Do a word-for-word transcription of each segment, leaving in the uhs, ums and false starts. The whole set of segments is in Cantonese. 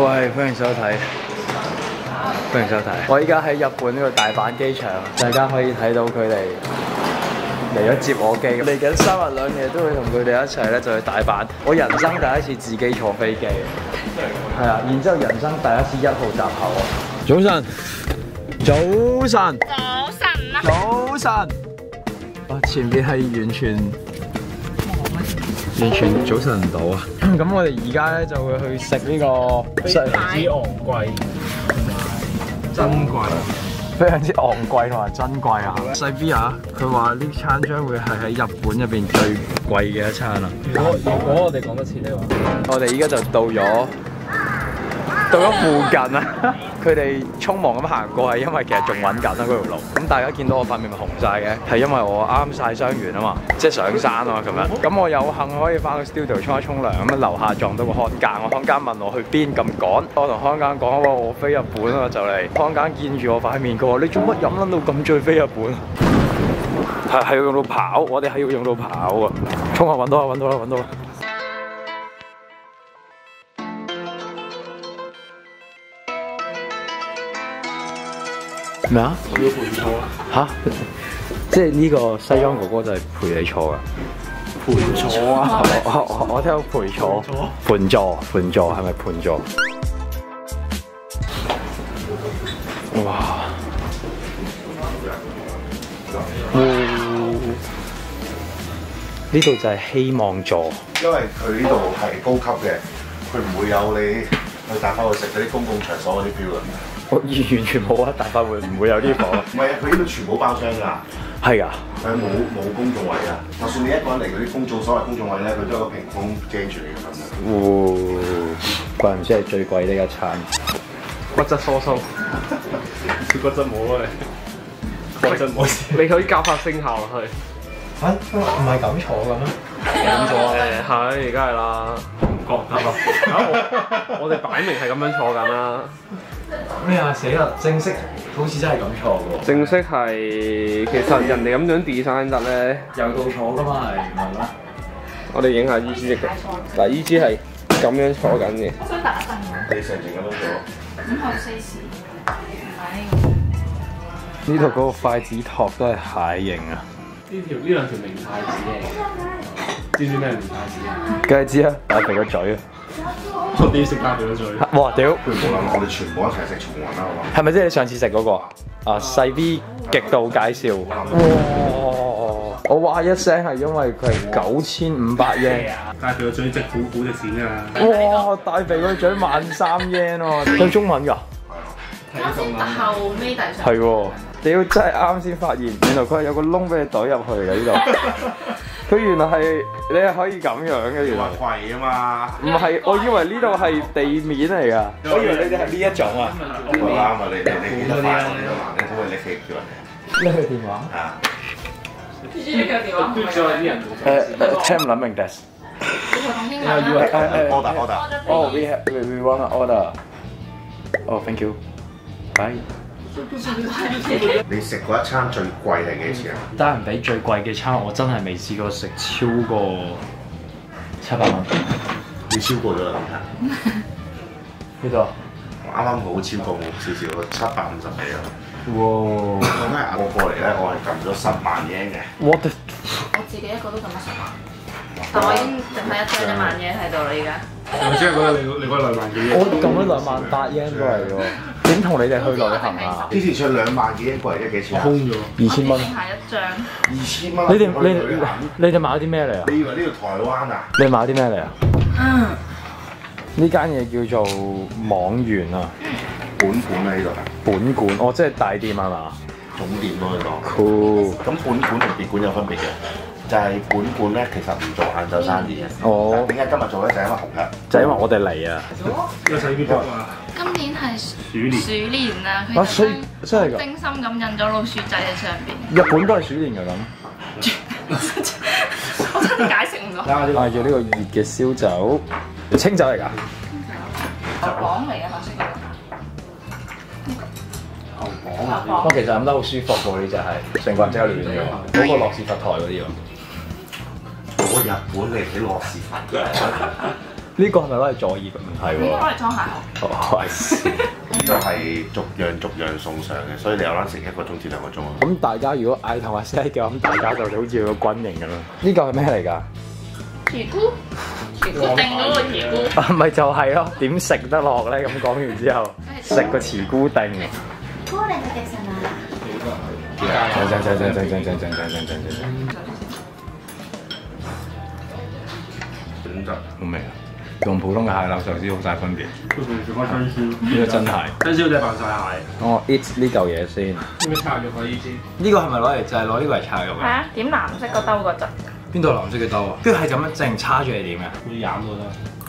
喂，歡迎收睇，歡迎收睇。我依家喺日本呢個大阪機場，大家可以睇到佢哋嚟咗接我機。嚟緊三日兩夜都會同佢哋一齊咧，就去大阪。我人生第一次自己坐飛機，係啊，然之後人生第一次一號閘口啊！早晨，早晨， 早晨啊！ 早晨。哇，前邊係完全完全早晨唔到啊！咁我哋而家咧就會去食呢個非常之昂貴同埋珍貴，非常之昂貴同埋珍貴啊！細 B 啊，佢話呢餐將會係喺日本入邊最貴嘅一餐啊！如果如果我哋講多次呢話，我哋依家就到咗到咗附近啊！佢哋匆忙咁行過係因為其實仲揾緊啦嗰條路。咁大家見到我塊面咪紅晒嘅，係因為我啱曬傷完啊嘛，即係上山啊咁樣。咁我有幸可以翻到 studio 沖一沖涼，咁啊樓下撞到個看更，我看更問我去邊咁趕，我同看更講話我飛日本啊就嚟，看更見住我塊面佢話你做乜飲撚到咁醉飛日本？係係要用到跑，我哋係要用到跑啊！衝下揾到啦揾到啦揾到啦！咩啊？我要陪坐啊！嚇！即係呢個西裝哥哥就係陪你坐噶。陪坐啊！我我我聽到陪坐。盤坐盤坐係咪盤坐？哇！呢度就係希望座。 因為佢呢度係高級嘅，佢唔會有你去大快活食嗰啲公共場所嗰啲 feel 啊。 我完完全冇啊！大快活唔會有呢個。 唔係啊，佢呢度全部包廂㗎。係啊， 佢冇冇公眾位啊！就算你一個人嚟嗰啲公眾所謂公眾位咧，佢都有個屏風遮住你咁樣。 哦，怪唔知係最貴呢一餐。骨質疏鬆， 佢骨質冇啊你，骨質冇事。你可以加發聲效落去。 嚇？唔係咁坐嘅咩？ 咁坐誒係，梗係啦。唔覺得咯。我我哋擺明係咁樣坐緊啦。 咩啊？死啦！正式好似真係咁坐喎。 正式係其實人哋咁樣 design 得咧， 有到坐㗎嘛係，唔係咩？ 我哋影下依支嘅。嗱，依支係咁樣坐緊嘅。 我想打一陣。 你成成咁樣做。 五號四時，唔係。 呢度嗰個筷子托都係蟹形啊！ 呢條呢兩條明太子嚟，知唔知咩明太子啊？ 梗係知啦，大肥個嘴啊！ 我點食大肥個嘴？ 哇屌！ 不如冇諗，我哋全部一齊食松雲啦，好嘛？ 係咪即係你上次食嗰個啊？細 B 極度介紹。哇！我哇一聲係因為佢係九千五百 yen。 大肥個嘴值好好值錢㗎。 哇！大肥個嘴萬三 yen 喎，有中文㗎？ 啱先後尾遞上。 係喎，屌真係啱先發現，原來佢係有個窿俾你懟入去嘅呢度。佢原來係你係可以咁樣嘅原來。 貴啊嘛。 唔係，我以為呢度係地面嚟㗎。我以為你哋係呢一種啊。 好啱啊！你你你記得快我哋啊嘛？你估係你企叫人哋。 呢個電話。 啊。 知唔知佢電話？ 跟住啲人誒誒，聽唔諗明 des。 你同傾下啦。 order order。 Oh, we have we we wanna order. Oh, thank you. Bye. 你食過一餐最貴係幾錢啊？ 單人比最貴嘅餐，我真係未試過食超過七百蚊。 你超過咗啦， 呢度。 我啱啱好超過少少，七百五十幾啊！ 哇！ 咁咧，我過嚟咧，我係撳咗十萬 yen 嘅。 我的我自己一個都咁多十萬，但我已經剩翻一張一萬嘢喺度啦，而家。 我即係覺得你你嗰兩萬幾嘢。 我撳咗兩萬八 yen 過嚟喎，點同你哋去旅行啊？ 之前唱兩萬幾 yen 過嚟，即係幾錢啊？ 空咗。 二千蚊。 剩下一張。 二千蚊。 你哋你哋你哋買咗啲咩嚟啊？ 你以為呢度台灣啊？ 你買咗啲咩嚟啊？ 嗯。 呢間嘢叫做網園啊。 本館喺呢度係。 本館，哦，即係大店係嘛？ 總店咯，呢個。 Cool。 咁本館同別館有分別嘅，就係本館咧其實唔做晏晝生意嘅。 哦。 點解今日做咧？就係因為紅日。 就係因為我哋嚟啊。 一細邊個啊？ 今年係鼠年。 鼠年啊！ 啊，所以佢真係㗎。 精心咁印咗老鼠仔喺上邊。 日本都係鼠年㗎咁。 我真係解釋唔到。 嗌住呢個熱嘅燒酒，清酒嚟㗎。 牛蒡嚟嘅白色嘅。 牛蒡啊！ 不過其實飲得好舒服喎，呢只係成個人即刻暖咗。嗰個樂士佛台嗰啲喎。 我日本嚟睇樂士佛台。 呢個係咪攞嚟助熱？唔係喎。 應該攞嚟裝鞋殼。 哦，I see。 呢個係逐樣逐樣送上嘅，所以你有得食一個鐘至兩個鐘啊。 咁大家如果嗌同埋 set 嘅，咁大家就好似個軍營咁樣。呢個係咩嚟㗎？ 魚菇，魚菇定嗰個魚菇。 啊，咪就係咯，點食得落咧？咁講完之後，食個慈菇定。 菇你係食神啊？ 正正正正正正正正正正正正。 點就好味啊！同普通嘅蟹柳壽司好大分別。 佢仲做乜新鮮？ 呢個真係。 新鮮就係扮晒蟹。 我 eat 呢嚿嘢先。 有冇拆肉啊？呢支？ 呢個係咪攞嚟就係攞呢個嚟拆肉嘅？ 係啊，點藍色個兜嗰陣。 邊度藍色嘅兜啊？跟住係咁樣淨叉住係點嘅？ 好似飲都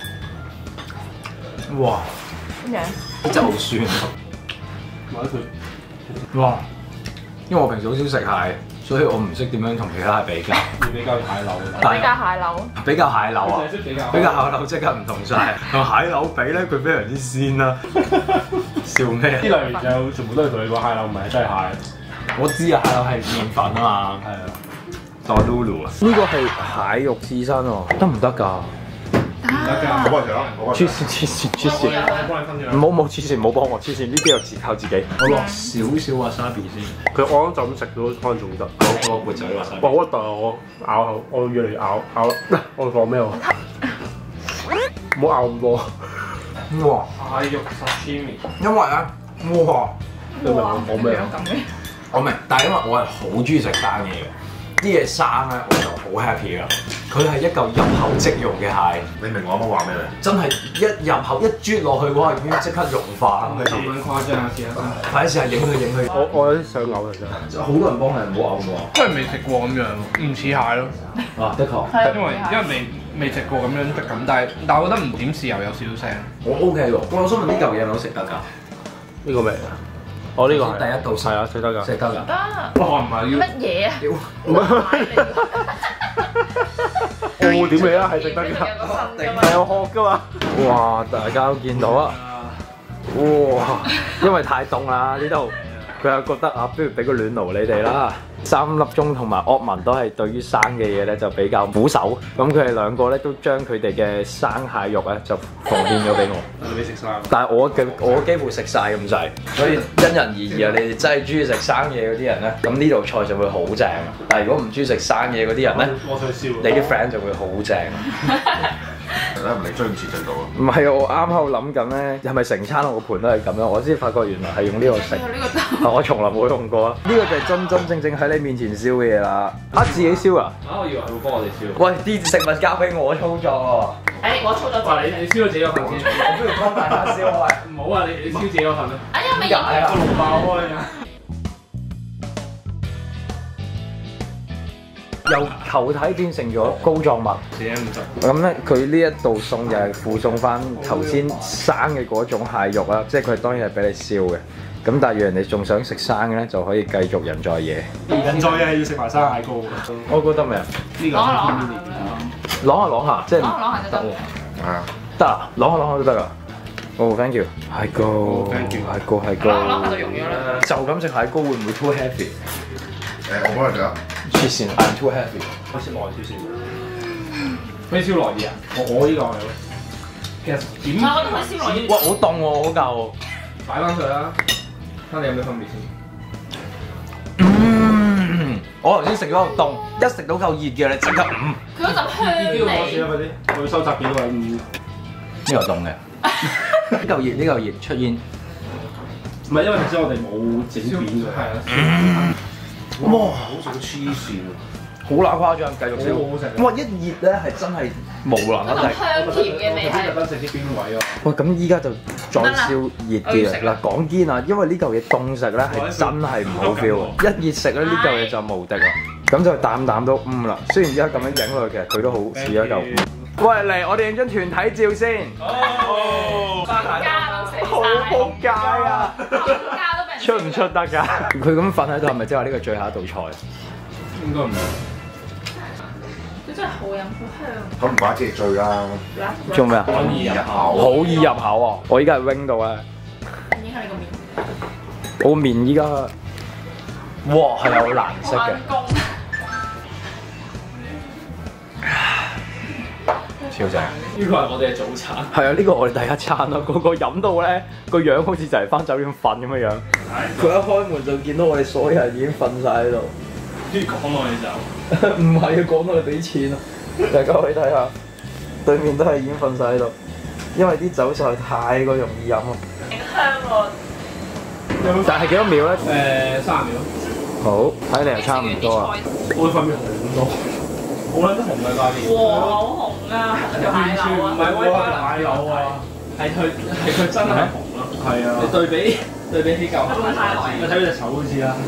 得。 哇！ 點樣？ 就算。 買佢。 哇！因為我平時好少食蟹，所以我唔識點樣同其他蟹比較。 要比較蟹柳嘅。 比較蟹柳。 比較蟹柳啊！ 比較。 比較蟹柳即刻唔同晒。同蟹柳比咧，佢非常之鮮啦。笑咩？ 呢類就全部都係同你講蟹柳，唔係真係蟹。 我知啊，蟹柳係麵粉啊嘛。 係啊。 當 Lulu 啊！呢個係蟹肉刺身喎，得唔得㗎？ 我幫你食啦，我幫你黐食。 線黐線黐線！ 我幫你分咗。 唔好冇黐線，唔好幫我黐線，呢啲又自靠自己。我落少少 wasabi 先。 佢我就咁食都可能仲得。 我我活仔 wasabi。 哇！我但係我咬口，我越嚟越咬咬，我講咩喎？唔好咬咁多。 哇！ 蟹肉 sashimi。 因為咧，哇！ 你明我講咩啊？ 我明，但係因為我係好中意食生嘢嘅，啲嘢生咧我就好 happy 噶。佢係一嚿入口即溶嘅蟹， 你明我啱啱話咩咧？ 真係一入口一啜落去嘅話已經即刻融化。 咁誇張啊！試下先。 快啲試下影佢影佢。 我我有啲想嘔其實。 好多人幫你唔好嘔喎。 真係未食過咁樣，唔似蟹咯。 啊，的確。 因為因為未未食過咁樣質感，但係但係我覺得唔點豉油有少少聲。 我 OK 喎，我想問呢嚿嘢係咪都食得㗎？ 呢個味啊？我呢個係第一道食係啊，食得㗎。 食得㗎。 得。 哇！唔係要乜嘢啊？ 我點味啊？係食得㗎。係有殼㗎嘛？ 哇！大家都見到啊！哇！因為太凍啦呢度，佢又覺得啊，不如俾個暖爐你哋啦。三粒鐘同埋惡文都係對於生嘅嘢咧就比較苦手，咁佢哋兩個咧都將佢哋嘅生蟹肉咧就奉獻咗俾我。 你未食晒？ 但係我嘅我幾乎食晒咁滯，所以因人而異啊！你哋真係中意食生嘢嗰啲人咧，咁呢道菜就會好正。但係如果唔中意食生嘢嗰啲人咧， 我想燒。 你啲 friend 就會好正。 咧唔理追唔切進度啊！ 唔係啊！我啱喺度諗緊咧，係咪成餐我個盤都係咁樣？我先發覺原來係用呢個食。我從來冇用過啊！呢個就係真真正正喺你面前燒嘅嘢啦。啊，自己燒啊！ 啊！我以為會幫我哋燒。 喂，啲食物交俾我操作喎。 誒，我操咗哇！你你燒咗自己嗰份先。 我不如幫大家燒啊！ 唔好啊！你你燒自己嗰份啦。 哎呀，未點解啊？ 個爐爆開啊！ 由球體變成咗膏狀物。 四點五十。 咁咧，佢呢一道餸就係附送翻頭先生嘅嗰種蟹肉啦，即係佢當然係俾你燒嘅。咁但係如果人哋仲想食生嘅咧，就可以繼續人在野。 人在野要食埋生蟹膏。 我覺得未啊？ 呢個攞下攞下啷下啷下，即係攞下攞下就得。 係啊， 得啊，啷下啷下都得啊。哦 ，thank you，蟹膏，蟹膏，蟹膏。 攞下就溶咗啦。 就咁食蟹膏會唔會 too heavy？ 誒我幫你食啊！ 黐線，I'm too heavy。 我燒耐少少。可以燒耐啲啊！我我呢個係。其實點？ 我覺得佢燒耐啲。 哇，好凍喎嗰嚿。 擺翻上啦，睇你有咩分別先。 嗯，我頭先食咗嚿凍，一食到嚿熱嘅你即刻嗯。 佢嗰陣香呢個攞錢啊！ 味。 快啲，我要收集幾個人五。 呢嚿凍嘅。呢嚿熱，呢嚿熱出煙。 唔係因為頭先我哋冇整扁佢。係啊。 哇，好食到黐線啊！ 好乸誇張，繼續燒。 好好食。 哇！一熱咧係真係無能嗰得力。 陣香甜嘅味特係。 登食啲邊位啊？ 哇！咁依家就再燒熱啲啊！嗱，講堅啊，因為呢嚿嘢凍食咧係真係唔好 feel 喎。一熱食咧呢嚿嘢就無敵啦。咁就啖啖都嗯啦。雖然而家咁樣影落去，其實佢都好似一嚿。喂，嚟我哋影張團體照先。 哦， 家都食好仆街啊！ 家都俾人出唔出得㗎？佢咁瞓喺度係咪即係話呢個最後一道菜？ 應該唔係。 佢真係好飲好香。 咁唔怪之係醉啦。 做咩啊？ 好易入口。 好易入口啊！我依家係 wing 到啊！ 影下你個面。 我個面依家，哇係有藍色嘅。 關公。 超正。 呢個係我哋嘅早餐。 係啊，呢個我哋第一餐咯，個個飲到咧個樣好似就係翻酒店瞓咁嘅樣。佢一開門就見到我哋所有人已經瞓晒喺度。 跟住講我哋就唔係啊，講到你俾錢啊！大家可以睇下，對面都係已經瞓晒喺度，因為啲酒實在太過容易飲啊！ 香喎。 但係幾多秒咧？ 誒三十秒。 好，睇嚟又差唔多啊！ 我塊面紅咗，好撚紅嘅塊面。 哇，好紅啊！條完蟹柳啊！ 全唔係威化奶油啊，係佢係佢真係紅咯。係啊。你對比對比起舊蟹，你睇佢隻手好似啦。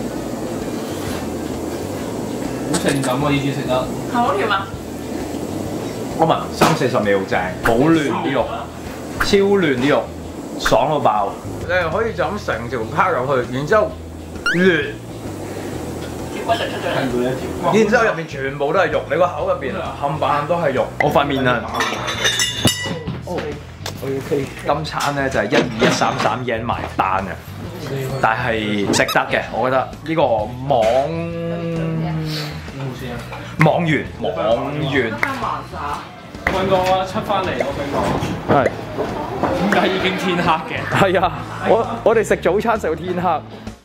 好性感啊！呢啲食得。 係好甜啊！ 我聞三四十秒正，好嫩啲肉，超嫩啲肉，爽到爆！你係可以就咁成條拋入去，然之後嫩， 條骨就出咗嚟。 然之後入面全部都係肉，你個口入邊冚唪唥都係肉。我塊面啊！哦 ，OK。今餐咧就係一二一三三 yen 埋單嘅，但係值得嘅，我覺得呢個網網圓網圓。 斌哥出翻嚟，我想講。 係。 點解已經天黑嘅？ 係啊，我我哋食早餐食到天黑。